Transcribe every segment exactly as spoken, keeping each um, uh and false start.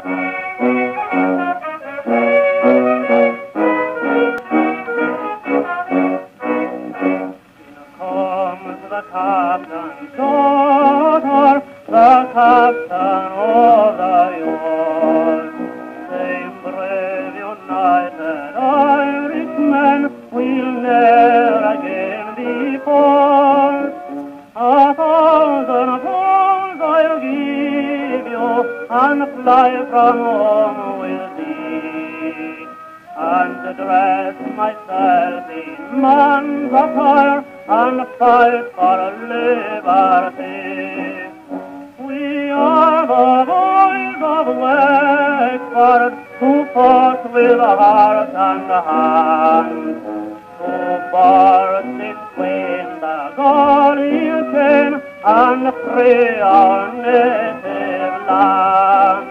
The captain's daughter, the captain of the Yeos, same brave united Irishmen will ne'er again be false. A thousand pounds I'll give you, and fly from home with thee, and dress myself in man's attire, and fight for liberty. We are the boys of Wexford, who fought with heart and hand, who burst in twain the gully chain, and free our native land.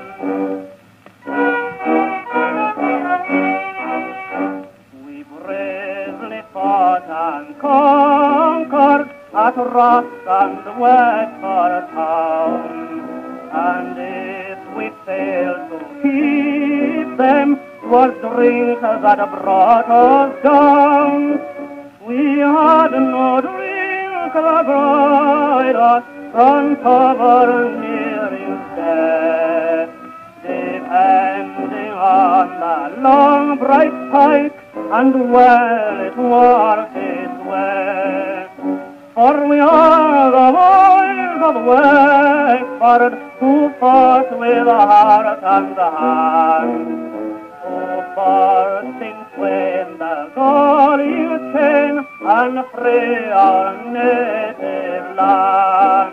We bravely fought and conquered at Ross and Wexford town, and if we failed to keep them, 'twas drink that brought us down. We had no drink that brought us from cover near his death, depending on the long bright pike, and well it was his way. For we are the boys of Wexford, who fought with heart and hand, who burst in twain the gully chain, and free our native land.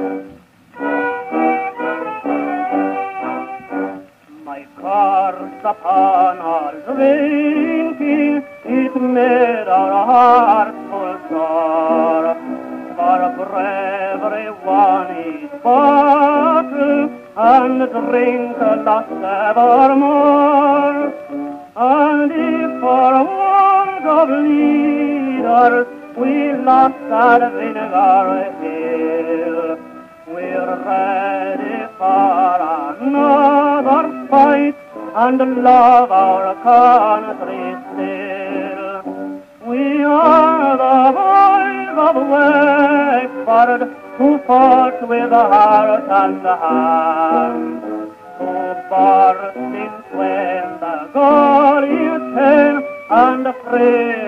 My curse upon all drinking, it made our hearts full sore. For bravery won each battle, and drink lost evermore. And if for want of leaders we lost at Vinegar Hill, we're ready for another fight, and love our country still. We are the boys of Wexford, who fought with heart and hand, who burst in twain the gully chain, and free